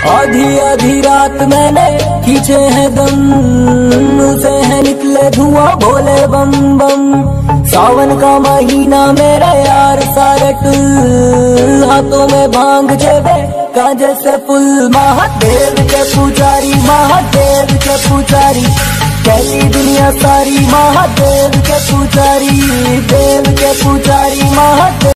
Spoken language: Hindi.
आधी आधी रात मैंने खींचे हैं दम, उसे है निकले धुआं भोले बम बम। सावन का महीना मेरा यार सारे टुल, हाथों में भांग जेबे कांजे से फुल। महादेव के पुजारी, महादेव के पुजारी, कहती दुनिया सारी महादेव के पुजारी, देव के पुजारी महादेव।